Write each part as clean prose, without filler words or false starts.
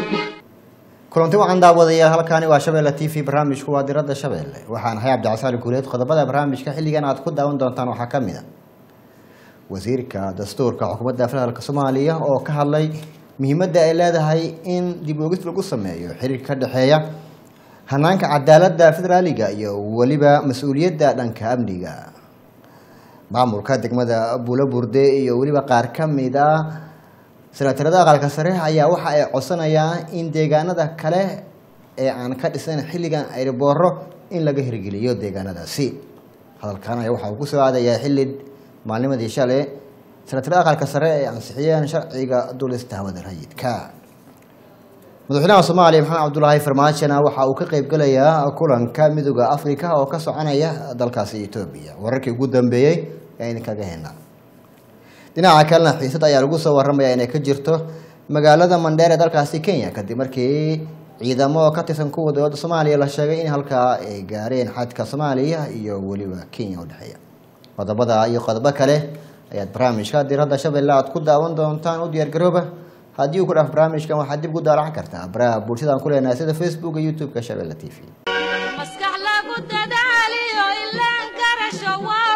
kulanti waxaan daawadayaa halkaani waa Shabeelle TV barnaamijku waa diradda Shabeelle waxaan ahay Cabdi Guuleed qodobada barnaamijka xilligan aad ku daawan doontaan waxa kamid ah wasiirka dastuurka xukuumadda federaalka Soomaaliya oo ka hadlay muhiimadda ay leedahay in dib u eegis lagu sameeyo xiriirka ka dhaxeeya hanaanka cadaaladda federaaliga iyo waliba mas'uuliyadda dhanka amniga maamulka degmada Buulaburde iyo waliba qaar kamid ah Senatarada aqalka sare ayaa waxa ay codsanayaan in deegaanada kale ee aan ka dhisan xilligan ay booro in laga hirgeliyo deegaanadaasi hadalkan ayaa waxa uu ku soo aadayaa xilli maalmadii shalay senatarada aqalka sare ay ansixiyeen sharciga duulista hawada rayidka madaxweynaha Soomaaliya Maxamed Cabdullaahi Farmaajo waxa uu ka qayb galayaa kulanka midowga Afrika oo ka soconaya dalkaasi Itoobiya wararkii ugu dambeeyay ee kaga heena dhinaca kalena xiisad ayaa lagu soo waramayaa inay ka jirto magaalada Mandheera dalkaasi Kenya kadib markii ciidamo ka tirsan kuwa dowladda Soomaaliya la sheegay in halka ay gaareen xadka Soomaaliya iyo waliba Kenya u dhaxeeya qodobada iyo qodobo kale ayaad barnaamijka diradda Shabeelle aad ku daawan doontaan u diyaar garooba haddii uu ku dhaaf barnaamijkan waxaad dib u daalacan kartaa baraha bulshada aan ku leenahay sida Facebook iyo YouTube ka Shabeelle TV maskax lagu dadaaliyo ilaa garasho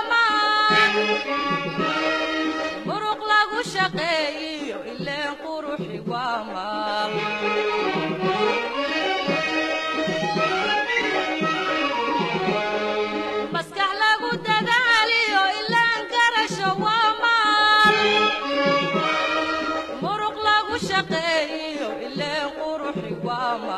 muruq lagu shaqeeyo ilaa quruxi waama maskax lagu dadaaliyo ilaa garasho waama muruq lagu shaqeeyo ilaa quruxi waama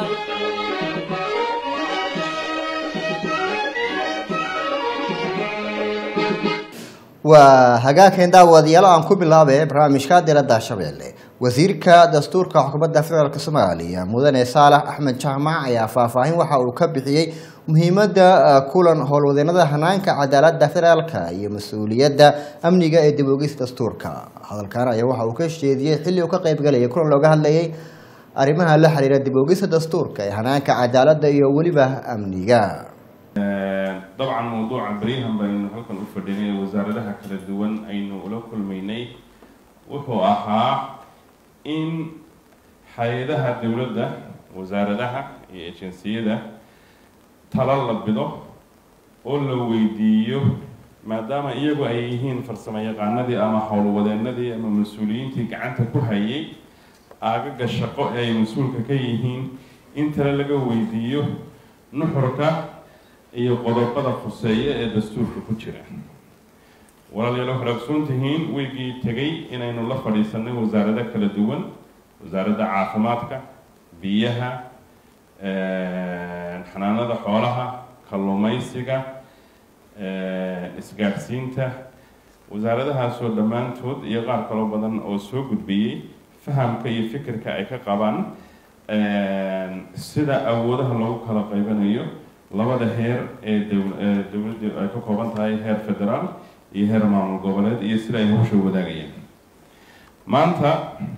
وهجاكين داود يلا عن كل لعبة برامج كادر الداشبيلي وزيرك دستورك حكومة الفدرالية الصومالية مدن صالح أحمد جامع يا فاهين وحاول كبحيي مهمة كلن هولودين هذا هناك عدالة الفدرالية مسؤولية أمنية الدبوغيس دستورك هذا الكلام يوحى وكش جديد حلي وكقيب قال يكون لو قال لي أريمها لحرير الدبوغيس دستورك هناك عدالة يولي به أمنية طبعا موضوع بريهم بين halkan u fadhinay wasaaradaha kala duwan aynu ula kulmaynay wuxuu ahaa in hay'adaha dawladda wasaaradaha iyo agenciyada talo la bido oo la weydiiyo maadaama iyagu ay yihiin farsamo yaqaanadii ama howlwadeenadii ama mas'uuliyiintii gacanta ku hayay aagaga shaqo ay mas'uulka ka yihiin in talo laga weydiiyo nuxurka iyo qodobada khuseeya ee dastuurka ku jira walaalayaal waxaad ogsoontihiin weygii tagay inaynu la fadhiisanay wasaarada kala duwan wasaaradda caafimaadka biyaha xanaanada xoolaha kalluumaysiga isgaarsiinta wasaaradahaas oo dhammaantood iyo qaar kaloo badan oo soo gudbiyay fahamka iyo fikirka ay ka qabaan sida awoodaha loogu kala qaybanayo labada heer ee dawladdu ay ka kooban tahay heer federaal iyo heer maamul goboleed iyo sida ay hawsha wadaagayaan maanta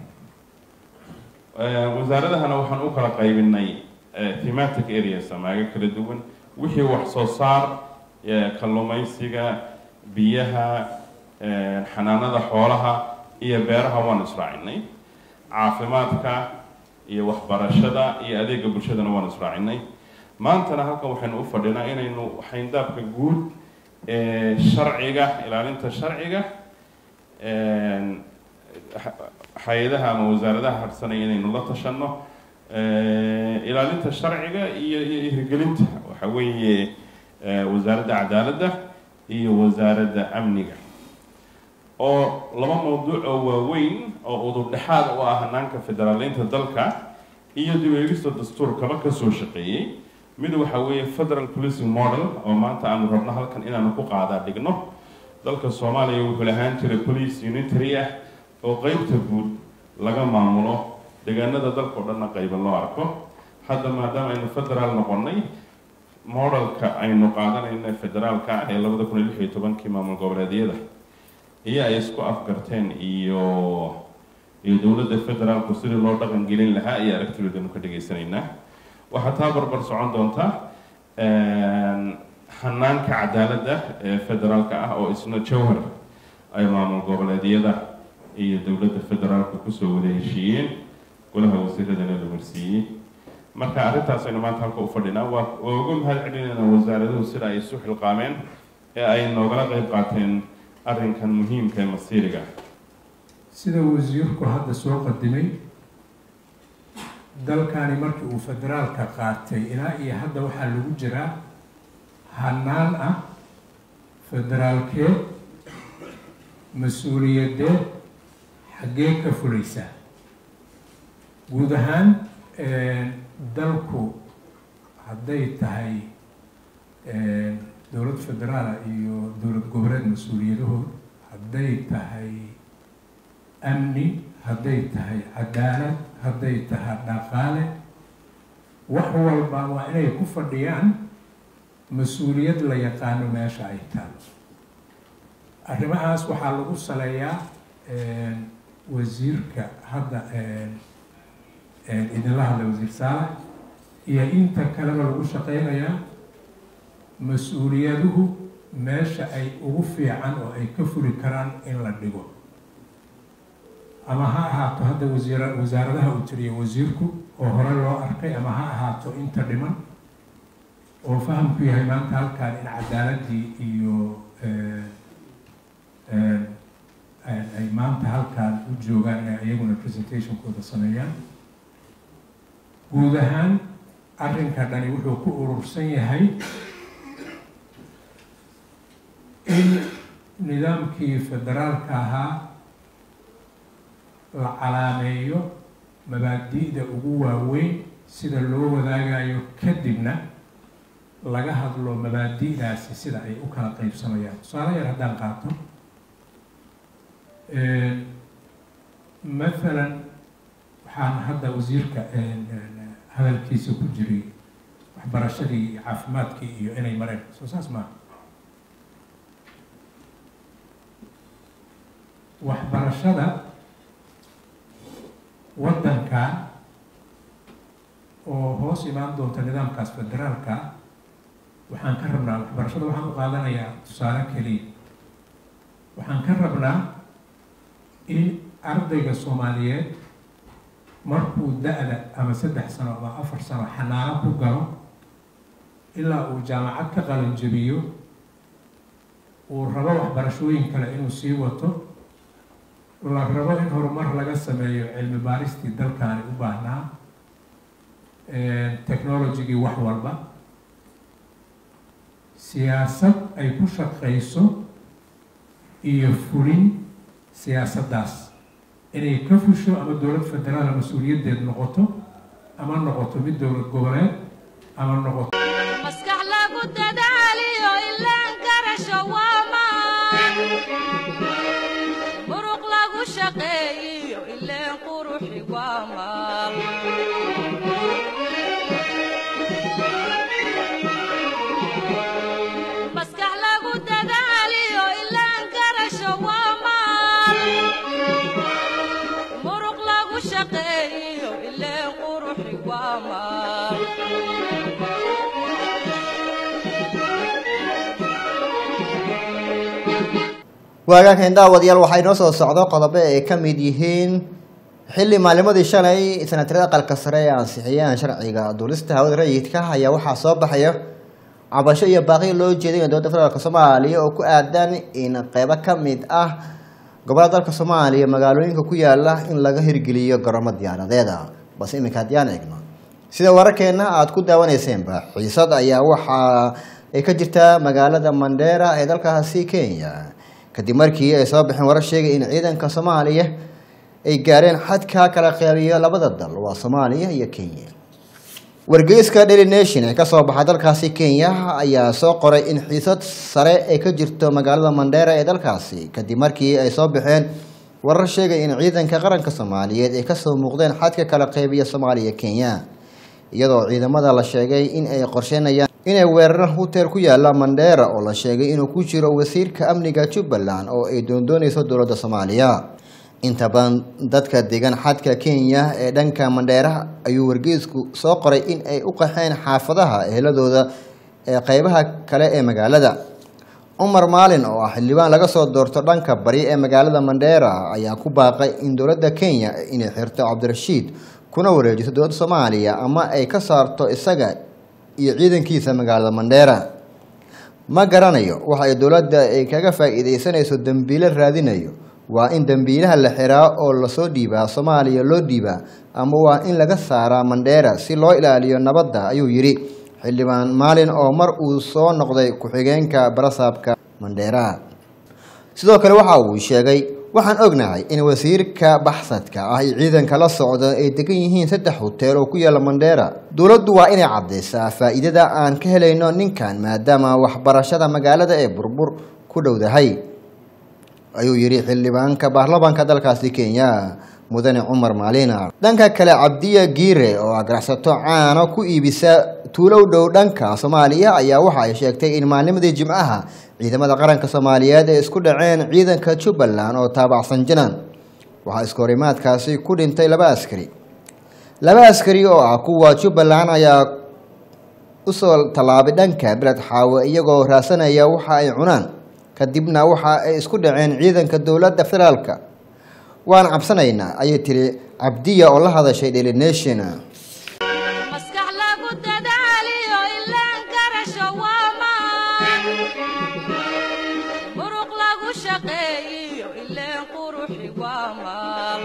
wasaaradahana waxaan u kala qaybinay thematic areas ama kala duwan wixii wax soo saar kalluumaysiga biyaha xanaanada xoolaha iyo beeraha waan israacinay caafimaadka iyo waxbarashada iyo adeegga bulshadana waan israacinay maantana halkan waxaynu u fadhinaa inaynu xayndaabka guud sharciga ilaalinta sharciga hay'adaha ama wasaaradaha harsanay inaynu la tashano ilaalinta sharciga iyo hirgelinta waxa weeye wasaaradda cadaaladda iyo wasaaradda amniga oo laba mawduuc oo waaweyn oo udub dhexaad u ah hanaanka federaaleynta dalka iyo dib u eegista dastuurkaba ka soo shaqeeyay mid waxa weeye federal policing model oo maanta aanu rabno halkan inaanu ku qaadaa dhigno dalka Soomaaliya wuxuu lahaan jiray police unitary ah oo qaybta guud laga maamulo deegaanada dalka oo dhan qayb loo arko hadda maadaama aynu federal noqonay modelka aynu qaadanayna federaalka ee 2016 maamul goboleedyada iyo ay isku afgarteen iyo dawladda federaalku sidii loo dhaqan gelin lahaa iyo aragtidoodanu ka dhageysanayna waxaa taa barbar socon doonta hanaanka cadaaladda ee federaalka ah oo isna jawhar ay maamul goboleedyada iyo dawladda federaalka kusoo wada heshiiyeen golaha wasiiradana la marsiiyey marka arrintaas aynu maanta halka u fadhinaa waa ugu mahad celinaynaa wasaaraduhu sida ay isu xilqaameen ee ay noogala qayb qaateen arrinkan muhiimka ee masiiriga sida wasiirku hadda soo qadimay dalkani markii uu federaalka qaatay ilaa iyo hadda waxaa lagu jiraa hanaan ah federaalkeed mas-uuliyadeed xaggee ka fulaysa guud ahaan dalku hadday tahay dowlad federaala iyo dowlad goboleed mas-uuliyadahood hadday tahay amni hadday tahay cadaalad hadday tahay dhaqaale wax walba waa inay ku fadhiyaan mas-uuliyad la yaqaano meesha ay taalo arrimahaas waxaa lagu saleeyaa wasiirka hadda idinla hadla wasiir saalax iyo inta kaleba lagu shaqeynayaa mas-uuliyaduhu meesha ay ugu fiican oo ay ka fuli karaan in la dhigo ama ha ahaato hadda wasaaradaha uu tiriyo wasiirku oo hore loo arkay ama ha ahaato inta dhiman oo fahamku yahay maanta halkaan in cadaaladii iyo ay maanta halkaan u joogaan inay iyaguna presentationkooda sameeyaan guud ahaan arrinka dhani wuxuu ku urursan yahay in nidaamkii federaalka ahaa la calaameeyo mabaadi'da ugu waaweyn sida loo wadaagayo kadibna laga hadlo mabaadi'daasi sida ay u kala qaybsamayaan tusaale yar haddaan qaato mathalan waxaan hadda wasiirka hadalkiisa ku jiray waxbarashadii iyo caafimaadkii iyo inay mareen soo saas maaha waxbarashada waddankan oo hoos imaan doonta nidaamkaas federaalka waxaan ka rabnaa waxbarashada waxaan u qaadanayaa tusaale keliya waxaan ka rabnaa in ardayga soomaaliyeed markuu da-da ama 3 sano ama 4 sano xanaano ku galo ilaa uu jaamacad ka qalanjabiyo uu rabo waxbarashooyin kale inuu sii wato la rabo in horumar laga sameeyo cilmi baaristii dalkaani u baahnaa technologygii wax walba siyaasad ay ku shaqeyso iyo fulin siyaasaddaas inay ka fusho ama dowlad federaala mas-uuliyaddeed noqoto ama noqoto mid dowlad goboleed ama noqoto maskax lagu dadaaliyo ilaan garasho waa maan muruq lagu shaqeeyo ilaan quruxi waa maan maskax lagu dadaaliyo ilaan garasho waa maan muruq lagu shaqeeyo ilaan quruxi waa maan waagaankan daawadayaal waxay noo soo socdo qodobo ay ka mid yihiin xilli maalimadii shalay sanatarada aqalka sare ee ansixiyeen sharciga duulista hawada rayidka ayaa waxaa soo baxaya cabasho iyo baaqi loo jeeday dowladda federaalk Soomaaliya oo ku aadan in qaybo ka mid ah gobolada dalka Soomaaliya magaalooyinka ku yaala in laga hirgeliyo garoomada diyaaradeeda bas iminka hadiyaan eegno sida wararkeena aad ku daawanayseen xiisad ayaa waxa ay ka jirtaa magaalada Mandera ee dalkaasi Kenya kadib markii ay soo baxeen warar sheegay in ciidanka Soomaaliya ay gaareen xadka kala qeybiyo labada dal waa Soomaaliya iyo Kenya wargeyska Daily Nation ee ka soo baxay dalkaasi Kenya ayaa soo qoray in xiisad sare ay ka jirto magaalada Mandera ee dalkaasi kadib markii ay soo baxeen warar sheegay in ciidanka qaranka Soomaaliyeed ay ka soo muuqdeen xadka kala qeybiyo Soomaaliya Kenya iyadoo ciidamada la sheegay in ay qorsheynayaan inay weeraraan hotel ku yaala Mandera oo la sheegay inuu ku jiro wasiirka amniga Jubbaland oo ay doondoonayso dowladda Soomaaliya inta badan dadka deegaan xadka Kenya ee dhanka Mandera ayuu wargeysku soo qoray in ay u qaxeen xaafadaha eheladooda ee qaybaha kale ee magaalada Umar Maalin oo ah xildhibaan laga soo doorto dhanka bari ee magaalada Mandera ayaa ku baaqay in dowladda Kenya inay xirto Cabdirashiid kuna wareejiso dowladda Soomaaliya ama ay ka saarto isaga iyo ciidankiisa magaalada Mandheera. Ma garanayo waxa ay dowladda ay kaga faa'iideysanayso dambiile raadinayo. Waa in dambiilaha la xiraa oo la soo dhiibaa Soomaaliya loo dhiibaa ama waa in laga saaraa Mandheera si loo ilaaliyo nabadda, ayuu yiri xildhibaan Maalin oo mar uu soo noqday ku-xigeenka barasaabka Mandheera. sidoo kale waxa uu sheegay waxaan ognahay in wasiirka baxsadka ah ay ciidanka la socdo ay degan yihiin 3 hotel oo ku yaala Mandheera. Dowladdu waa inay cadeysaa faa'iidada aan ka helayno ninkan maadaama waxbarashada magaalada ee burbur ku dhowdahay, ayuu yiri xildhibaanka baarlamaanka dalkaasi Kenya mudane Umar Maalin. dhanka kale Cabdiya Giire oo ganacsato caano ku iibisa tuulo dhow dhanka Soomaaliya ayaa waxa ay sheegtay in maalmadii Jimcaha ciidamada qaranka Soomaaliyeed ay isku dhaceen ciidanka Jubbaland oo taabacsan Janaan. Waxa iskorimaadkaasi ku dhintay 2 askari. 2 askari oo ah kuwa Jubbaland ayaa u soo talaabay dhanka Bered Xaawo iyagoo raasanaya waxa ay cunaan, kadibna waxa ay isku dhaceen ciidanka dowladda federaalka. waan cabsanaynaa ayay tiri Cabdiya oo la hadashay Daily Nation. maskax lagu dadaaliyo ilaan garasho waa maan muruq lagu shaqeeyo ilaan quruxi waa maan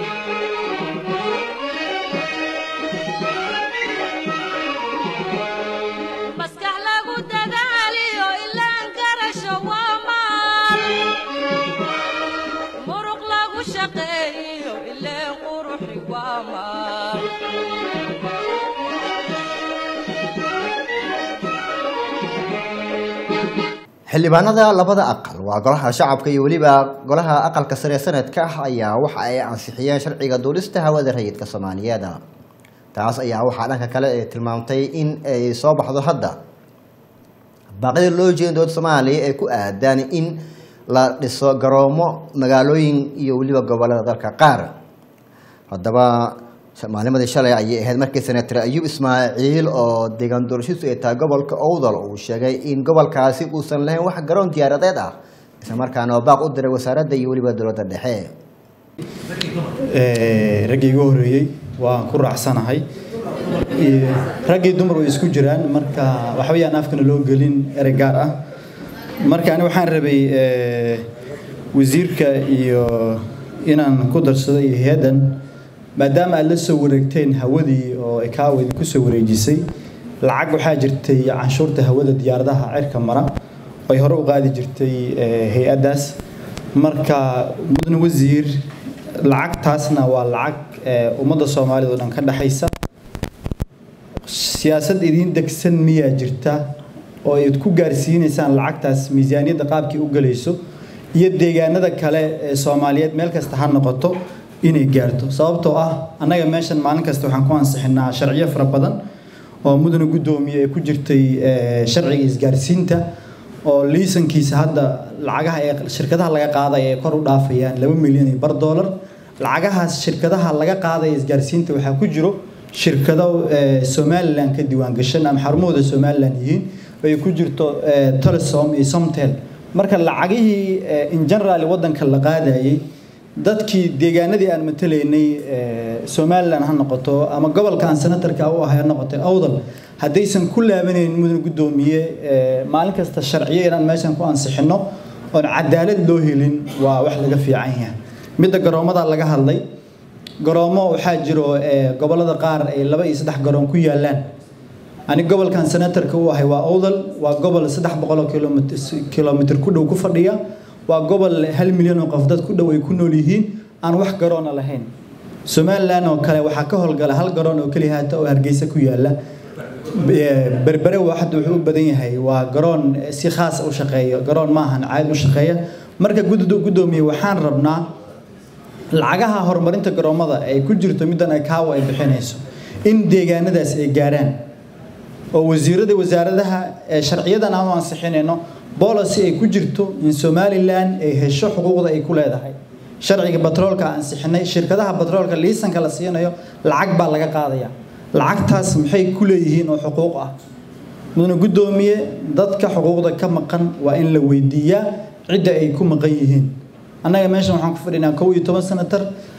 maskax lagu dadaaliyo ilaan garasho waa maan muruq lagu shaqeeyo ilaan quruxi waa maan xildhibaanada labada aqal waa golaha shacabka iyo waliba golaha aqalka sare sanadka ayaa waxa ay ansixiyeen sharciga duulista hawada rayidka Soomaaliyeed. taas ayaa waxa dhanka kale ay tilmaamtay in ay soo baxdo hadda baaqida loo jeedo dowladda Soomaaliya ee ku aadan in la dhiso garoomo magaalooyin iyo waliba gobolada dalka qaar. haddaba maalmadii shalay ayay ahayd markii senator Ayub Ismaaciil oo deegaan doorashadiisu ay tahay gobolka Awdal uu sheegay in gobolkaasi uusan lahayn wax garoon diyaaradeed ah, isla markaana baaq u diray wasaaradda iyo waliba dowladda dhexe. raggii ugu horeeyay waan ku raacsanahay. raggii dumar way isku jiraan, marka waxa weeyaan afkana loo gelin erey gaar ah. marka ani waxaan rabay wasiirka iyo inaan ku darsado hay'adan maadaama aad la soo wareegteen hawadii oo ay ka wadi ku soo wareejisay lacag waxaa jirtay canshuurta hawada diyaaradaha cirka mara oo ay hore u qaadi jirtay hay'adaas. marka mudane wasiir lacagtaasna waa lacag ummadda Soomaaliyeed oo dhan ka dhaxaysa. siyaasad idin degsan miyaa jirta oo ay ku gaarsiinaysaan lacagtaas miisaaniyadda qaabkii u galayso iyo deegaanada kale ee Soomaaliyeed meel kasta ha noqoto inay gaarto? sababtoo ah anaga meeshan maalin kasta waxaan ku ansixinaa sharciyo fara badan oo mudane gudoomiye ay ku jirtay sharciga isgaarsiinta oo liisankiisa hadda lacagaha ee shirkadaha laga qaaday ay kor u dhaafayaan $2 milyan. lacagahaas shirkadaha laga qaaday isgaarsiinta waxaa ku jiro shirkado Somaliland ka diiwaan gashan ama xarumooda Somaliland yihiin ay ku jirto Telesom iyo Somtel. marka lacagihii in general wadanka la qaadayay dadkii deegaanadii aan mataleynay Somaliland ha noqoto ama gobolka aan senatarka u ahay ha noqoto Awdal haddaysan ku laabaneyn mudane gudoomiye maalin kasta sharciyo inaan meeshan ku ansixino oo cadaalad loo helin waa wax laga fiican yahay. midda garoomada laga hadlay garoomo waxaa jiro gobolada qaar ay 2 iyo 3 garoon ku yaalaan. ani gobolkan senatarka u ahay waa Awdal, waa gobol 300 kilomitir ku dhow ku fadhiya, waa gobol 1 milyan oo qof dad ku dhow ay ku nool yihiin aan wax garoon lahayn. Somaliland oo kale waxa ka howlgala 1 garoon oo kaliya hata oo Hargeysa ku yaala. berbere waxa uu badan yahay waa garoon si khaas u shaqeeyo, garoon ma ahan caadi u shaqeeya. marka gudoomiye waxaan rabnaa lacagaha horumarinta garoomada ay ku jirto midan ay kaawo ay bixinayso in deegaanadaas ay gaaraan oo wasaaradaha sharciyadan aan ansixinayno policy ay ku jirto in Somaliland ay hesho xuquuqda ay ku leedahay. sharciga batroolka ansixinay shirkadaha batroolka liisanka la siinayo lacag baa laga qaadaya. lacagtaas maxay ku leeyihiin oo xuquuq ah? mudane gudoomiye dadka xuquuqda ka maqan waa in la weydiiyaa cidda ay ku maqan yihiin. annaga meeshan waxaan ku fadhinaa 11 senator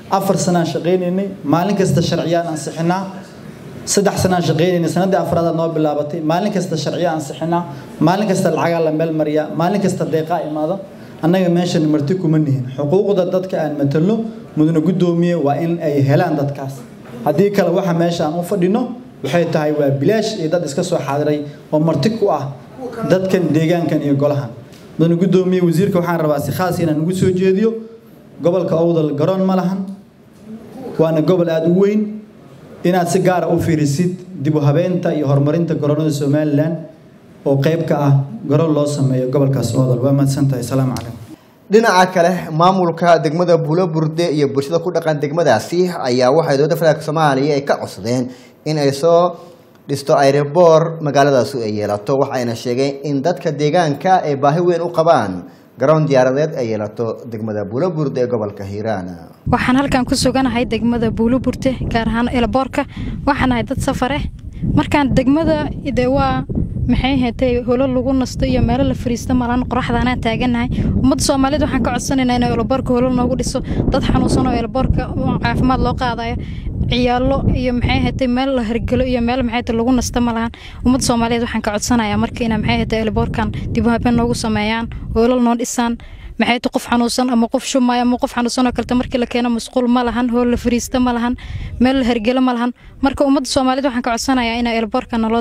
4 sano aan shaqaynaynay maalin kasta sharciyaan ansixinaa 3 sano aan shaqaynaynay sanadii afraad noo bilaabatay maalin kasta sharciyaan ansixinaa maalin kasta lacag la meel mariya maalin kasta deeqa imaado annaga meeshan marti kuma nihin xuquuqda dadka aan matalno mudana gudoomiye waa in ay helaan dadkaas haddii kale waxa meesha aan u fadhino waxay tahay waa bilaash iyo dad iska soo xaadiray oo marti ku ah dadkan deegaankan iyo golahan mudana gudoomiye wasiirka waxaan rabaa si khaas inaan ugu soo jeediyo gobolka Awdal garoon ma lahan waana gobol aad u weyn inaad si gaar ah u fiirisid dib u habeynta iyo horumarinta garoonada Soomaaliland oo qayb ka ah garoon loo sameeyo gobolkaas Awdal waa mahadsantahay salaam calaykum dhinaca kale maamulka degmada Buulaburde iyo bulshada ku dhaqan degmadaasi ayaa waxay dowladda federaalka Soomaaliya ay ka codsadeen in ay soo dhisto aeroboort magaaladaasi ay yeelato waxayna sheegeen in dadka deegaanka ay baahi weyn u qabaan garoon diyaaradeed ay yeelato degmada Buulaburde ee gobolka Hiiraan waxaan halkan ku suganahay degmada Buulaburde gaar ahaan aeroboortka waxaan ahay dad safar ah markaan degmada waa maxay heetay holo lagu nasto iyo meel la fariisto malan qoraxdana taaganahay umad Soomaaliyeed waxaan ka codsanaynaa in aeroboortka holo noogu dhiso dad xanuunsan oo aeroboortka caafimaad loo qaadayo ciyaalo iyo maxay heetay meel la hargalo iyo meel maxay heetay lagu nasto malahan umad Soomaaliyeed waxaan ka codsanayaa markii in maxay heetay aeroboortkan dib u habeen noogu sameeyaan holo noo dhisaan maxay tahay qof xanuunsan ama qof shumay ama qof xanuunsan oo kale markii la keeno masquul ma lahan hol la fariisto ma lahan meel la hargalo ma lahan marka umad Soomaaliyeed waxaan ka codsanayaa in aeroboortkan loo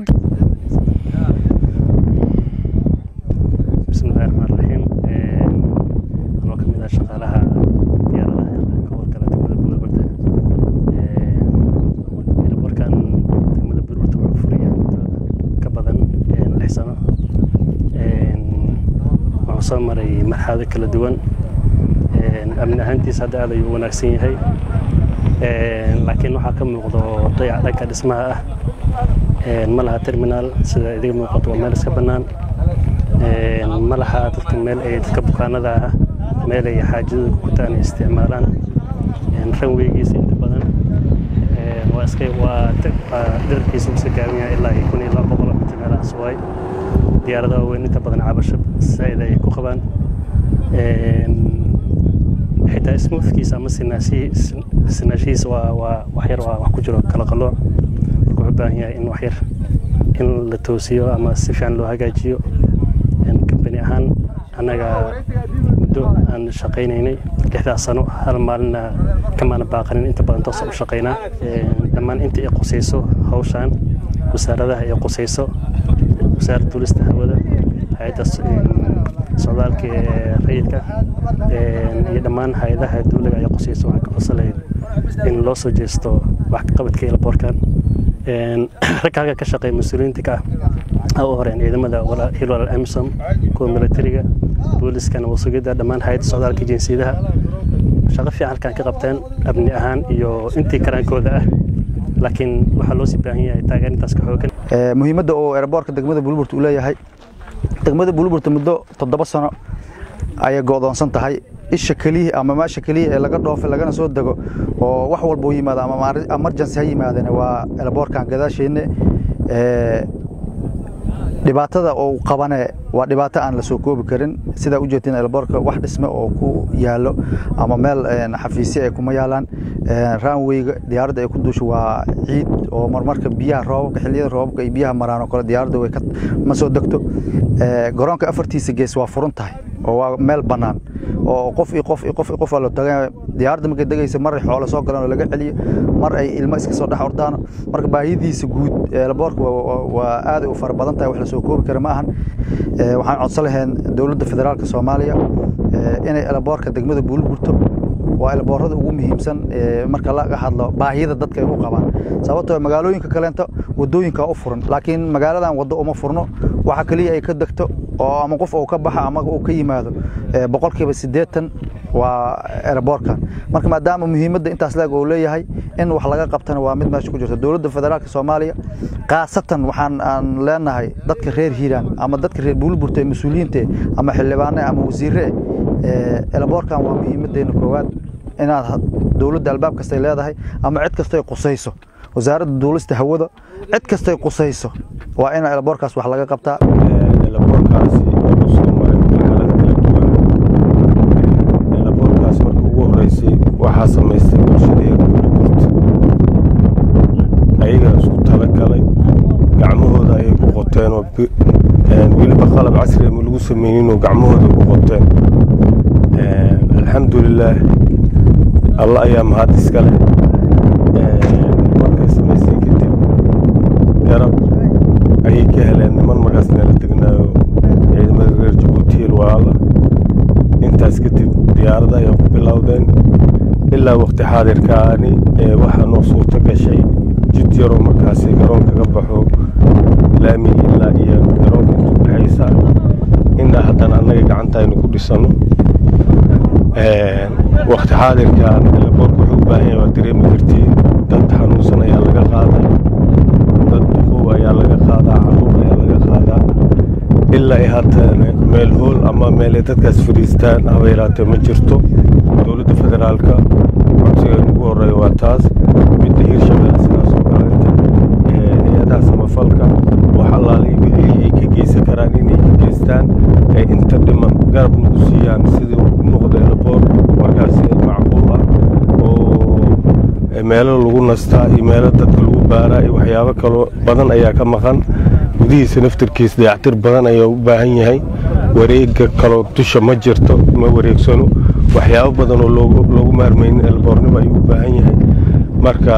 shaqaalaha diyaaradaha gobolka degmada Buulaburde aeroboortkan degmada Buulaburde wuxuu furayaa ka badan 6 sano wuxuu soo maray marxalado kala duwan amni ahaantiisa hadda aad ayuu wanaagsan yahay laakiin waxaa ka muuqdo dayac dhanka dhismaha ah ma laha terminal sida idiga muuqato waa meel iska bannaan ma laha dadka meel ay dadka bukaanada ah meel ay xaajadu ku taan isticmaalaan runwaygiisa inta badan waa iska dhererkiisa iska gaaban yahay ilaa 1200 mitir meelahaas waay diyaaradaha weyn inta badan cabasho saaid ay ku qabaan xitaa smoothkiisa ama sinaashiisa waa wax yar wax ku jiro kala qalooc marka wuxuu u baahan yahay in wax yar in la toosiyo ama si fiican loo hagaajiyo company ahaan annaga aan shaqaynaynay 6 sano hal maalina kama baaqanin inta badan toos u shaqaynaa dhammaan inta ay qosayso hawshan wasaaradaha ay qosayso wasaaradda duulista hawada hay'adda socdaalka rayidka iyo dhammaan hay'adaha dawladda ay qosayso waxaan ka codsanayn in loo soo jeesto wax ka qabadka aeroboortkan ragga ka shaqeeya mas'uuliyiinta ka oo horeen ciidamada Hiilal Amisom kuwa militariga booliskana wasaqada dhammaan hay'adda socdaalka jinsiyadaha shaqo fiican halkan ka qabteen abni ahaan iyo intii karaankooda ah laakiin waxa loo sii baahan yahay taageerintaas ka xoogan muhiimadda oo aeroboortka degmada Buulaburde u leeyahay degmada Buulaburde muddo 7 sano ay go'doonsan tahay isha kaliya ama meesha kaliya ee laga dhoofay lagana soo dago oo wax walba u yimaado ama emergency ha yimaadana waa aeroboortkan gadaasheena dhibaatada oo qabane waa dhibaato aan la soo koobi karin sida u jeedin aeroboortka wax dhisme oo ku yaalo ama meel xafiisyo ay kuma yaalaan runwayga diyaaradda ay ku duusho waa ciid oo marmarka biyaha roobabka xilliyada roobabka ay biyaha maraan oo kale diyaaradda way ma soo degto garoonka afartiisa gees waa furan tahay oo waa meel bannaan oo qof loo tagay diyaaradda markay degaysa mar ay xoolo soo galaan oo laga celiyo mar ay ilmo iska soo dhex ordaan marka baahidiisa guud aeroboortka waa aad u fara badan tahay wax la soo koobi kara ma ahan waxaan codsan lahayn dawladda federaalka Soomaaliya inay aeroboortka degmada Buulaburde waa aeroboorada ugu muhiimsan marka laga hadlo baahida dadka ay u qabaan sababtoo magaalooyinka kaleento wadooyinka u furan laakiin magaaladan wado uma furno waxa kaliya ay ka degto oo ama qof uu ka baxa ama uu ka yimaado 80% waa aeroboortka marka maadaama muhiimadda intaas laga oo leeyahay in wax laga qabtana waa mid meesha ku jirta dawladda federaalka Soomaaliya qaasatan waxaan aan leenahay dadka reer Hiiraan ama dadka reer Buulaburde mas'uuliyiinta ama xildhibaanada ama wasiirre aeroboortkan waa muhiimadeena koowaad inaad dawladda albaab kasta leedahay ama cid kasta ay qusayso wasaaradda duulista hawada cid kasta ay qusayso waa in aeroboortkaas wax laga qabtaa aeroboortkaasi oo soo maray marxalado kala duwan aeroboortkaas markii ugu horeysay wax waxaa samaystay bulshadii Buulburta ayaga isku talagalay gacmahooda ayay ku qoteen oo weliba qalab casri ah lagu sameeyay oo gacmahooda ku qoteen alxamdulillaah Allah ayaa mahad iska leh markay samaysay kadib garab ayay ka heleen niman magaasna la degnaayo ciidamada reer Jabuuti walaala intaas kadib diyaarada ayaa ku bilowdeen ilaa waqti xaadirkaani waxaa noo suurta gashay jid yaro markaasi garoonka ka baxo laami ilaa iyo garoonka inta udhexaysa inaa haddana annaga gacantaynu ku dhisano waqti xaadirkan Elborka wuxuu u baahan yahay waa dareemi kartiin dad xanuunsan ayaa laga qaadaa dad duqow ayaa laga qaadaa caruur ayaa laga qaadaa ilaa ay haatan meel hool ama meel ay dadkaas fadhiistaan haba yaraatee ma jirto dowladda federaalka codsiga ugu horeeya waa taas midda Hirshabelle sidaas oo kaleeta hay-adaha samafalka wax allaale ay ka geysan karaan inay ka geystaan inta dhiman garab nagu siiyaan sidii uu noqdo Elbor markaasi macquul ah oo meelo lagu nastaa iyo meelo dadka lagu baaraa iyo waxyaabo kale badan ayaa ka maqan gudihiisa naftirkiisa dayactir badan ayaa u baahan yahay wareegga kale dusha ma jirto ma wareegsano waxyaabo badan oo loogu maarmaynin Elbornimo ayuu u baahan yahay marka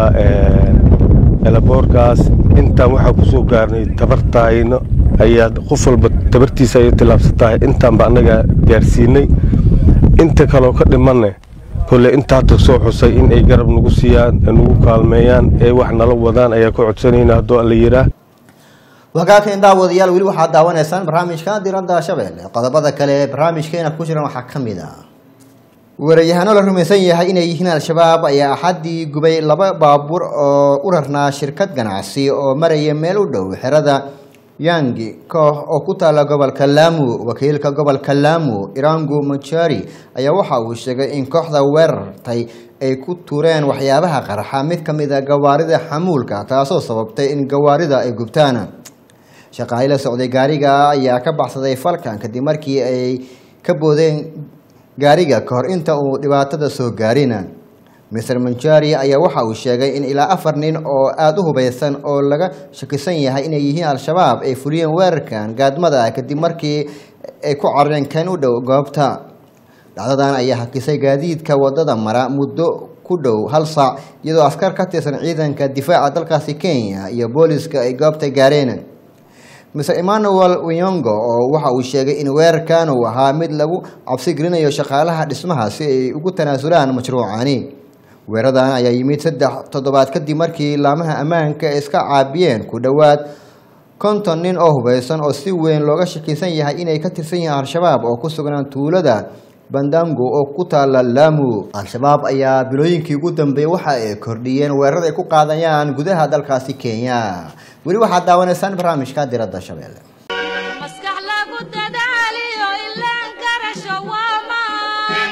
Elborkaas intaan waxaa ku soo gaarnay tabartaayna ayaa qof walba tabartiisa ay tilaabsatahay intaan ba anaga gaarsiinay inta kale oo ka dhimanay kole inta ta soo xusay in ay garab nagu siiyaan nagu kaalmeeyaan ee wax nala wadaan ayaa ku codsanayna hadoo la yiraa wagaakan daawadayaal wali waxaad daawanaysaan barnaamijka diradda Shabeelle qodobada kale ee barnaamijkeena ku jira waxaa kamid ah warayahano la rumaysan yahay inay yihiin al-shabaab ayaa axadii gubay laba baabuur oo u rarnaa shirkad ganacsi oo maraya meel u dhow xerada Yangi koox oo ku taala gobolka Lamu wakiilka gobolka Lamu Irangu Machari ayaa waxa uu sheegay in kooxda weerartay ay ku tureen waxyaabaha qarxa mid kamid ah gawaarida xamuulka taasoo sababtay in gawaarida ay gubtaan shaqaale socday gaariga ayaa ka baxsaday falkan kadib markii ay ka boodeen gaariga ka hor inta uu dhibaatada soo gaarina Mr. Manchari ayaa waxa uu sheegay in ilaa 4 nin oo aad u hubeysan oo laga shakisan yahay inay yihiin al-shabaab ay fuliyeen weerarkan gaadmada kadib markii ay ku carareen kan u dhow goobta dhacdadan ayaa hakisay gaadiidka wadada mara muddo ku dhow 1 saac iyadoo askar ka tirsan ciidanka difaaca dalkaasi Kenya iyo booliska ay goobta gaareen Mr. Emmanuel Wiyongo oo waxa uu sheegay in weerarkan uu ahaa mid lagu cabsi gelinayo shaqaalaha dhismaha si ay ugu tanaasulaan mashruucani weeradan ayaa yimid 3 toddobaad kadib markii laamaha ammaanka iska caabiyeen ku dhawaad 50 nin oo hubeysan oo si weyn looga shakisan yahay inay ka tirsan yihiin al-shabaab oo ku sugnaan tuulada Bandango oo ku taala Lamu al-shabaab ayaa bilooyinkii ugu dambeeyay waxa ay kordhiyeen weerarada ay ku qaadayaan gudaha dalkaasi Kenya wali waxaad daawanaysaan barnaamijka diradda Shabeelle maskax lagu dadaaliyo ilaan garasho waamaan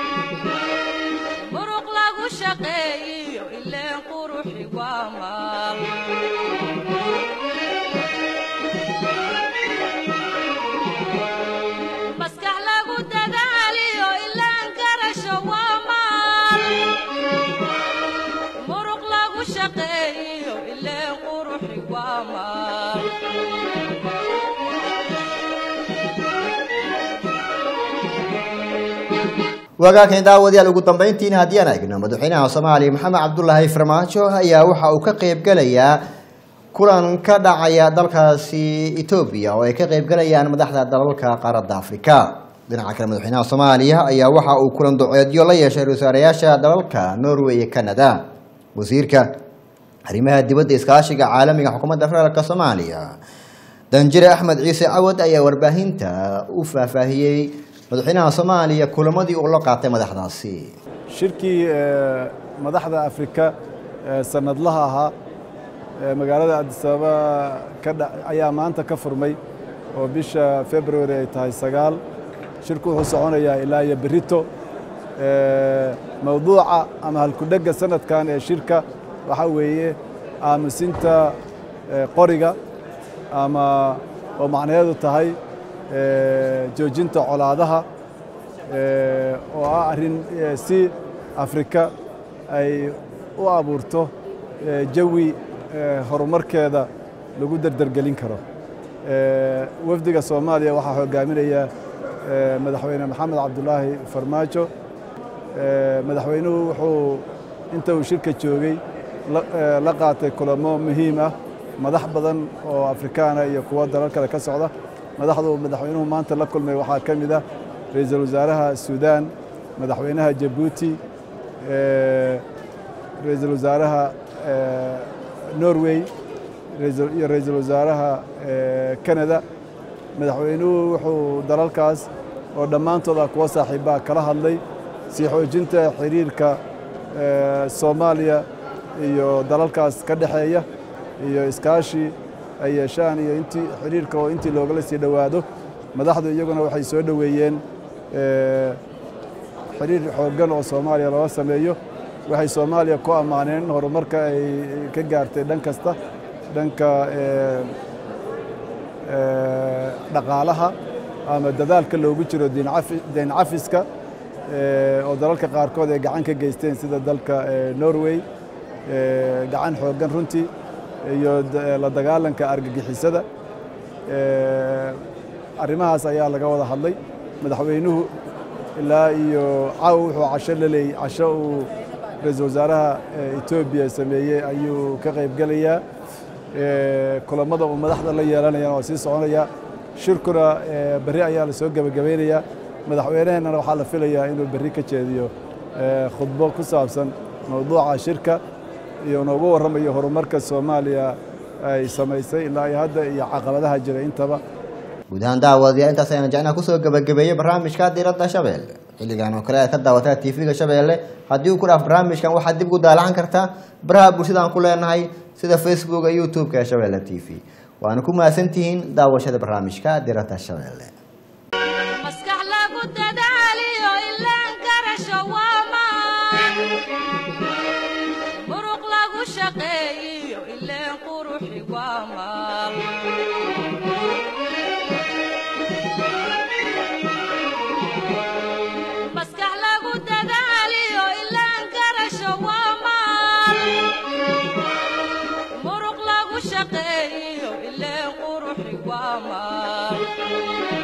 muruq lagu shaqeeyo ilaan quruxi waamaan maskax lagu dadaaliyo ilaan garasho waamaan muruq lagu shaqeeyo ilaan quruxi waamaan wagaakan daawadayaal ugu dambeyntiina haddii aan eegno madaxweynaha Soomaaliya Maxamed Cabdullaahi Farmaajo ayaa waxa uu ka qayb galayaa kulan ka dhacaya dalkaasi Itoobiya oo ay ka qayb galayaan madaxda dalalka qaaradda Afrika dhinaca kale madaxweynaha Soomaaliya ayaa waxa uu kulan duceedyo la yeeshay wasaarayaasha dalalka Norway iyo Canada wasiirka arrimaha dibadda iskaashiga caalamiga xukuumadda federaalka Soomaaliya Danjire Axmed Ciise Cawad ayaa warbaahinta u faahfaahiyay madaxweynaha Soomaaliya kulamadii uu la qaatay madaxdaasi shirkii madaxda Afrika sanadlaha ahaa magaalada Addis Ababa ayaa maanta ka furmay oo bisha February ay tahay 9 shirku wuxuu soconayaa ilaa iyo berito mawduuca ama halkudhaga sanadkan ee shirka waxa weeye aamusinta qoriga ama oo macnaheedu tahay joojinta colaadaha oo ah arrin si afrika ay u abuurto jawi horumarkeeda lagu dardargelin karo wafdiga Soomaaliya waxaa hogaaminaya madaxweyne Maxamed Cabdullaahi Farmaajo madaxweynuhu wuxuu inta uu shirka joogay la qaatay kulamo muhiim ah madax badan oo Afrikaana iyo kuwa dalal kale ka socda madaxweynuhu maanta la kulmay waxaa ka mid ah ra'iisul wasaaraha Suudaan madaxweynaha Djibouti ra'iisul wasaaraha Norway iyo ra'iisul wasaaraha Canada madaxweynuhu wuxuu dalalkaas oo dhammaantood kuwa saaxiiba kala hadlay si xoojinta xiriirka Soomaaliya iyo dalalkaas ka dhaxeeya iyo iskaashi ay yeeshaan iyo intii xiriirka oo intii looga sii dhawaado madaxdu iyaguna waxay soo dhaweeyeen xiriir xooggan oo Soomaaliya loo sameeyo waxay Soomaaliya ku amaaneen horumarka ay ka gaartay dhan kasta dhanka dhaqaalaha ama dadaalka loogu jiro deyn cafiska oo dalalka qaarkood ay gacan ka geysteen sida dalka Norway gacan xooggan runtii iyo la dagaalanka argagixisada arrimahaas ayaa laga wada hadlay madaxweynuhu ilaa iyo wuxuu casho uu ra'iisul wasaaraha Itoobiya sameeyay ayuu ka qayb galayaa kulamada uu madaxda la yeelanayaan oo sii soconaya shirkuna bari ayaa la soo gabagabeynaya madaxweynahana waxaa la filayaa inuu bari ka jeediyo khudbo ku saabsan mowduuca shirka iyo noogu warramayo horumarka Soomaaliya ay samaysay ilaa hadda iyo caqabadaha jira intaba guud ahaan daawadayaal intaas ayaan jecnaa kusoo gabagabeeyay barnaamijka diiradda Shabeelle xilligan oo kale aad ka daawataa TV-ga Shabeelle haddii uu ku dhaaf barnaamijkan waxaad dib u daalaan kartaa baraha bulshada aan ku leenahay sida Facebook iyo YouTube-ka ee Shabeelle TV waana ku mahadsantihiin daawashada barnaamijka diiradda Shabeelle maskax lagu dadaaliyo ilaan garasho waamaan muruq lagu shaqeeyo ilaan quruxi waamaan maskax lagu dadaaliyo ilaan garasho waamaan muruq lagu shaqeeyo ilaan quruxi waamaan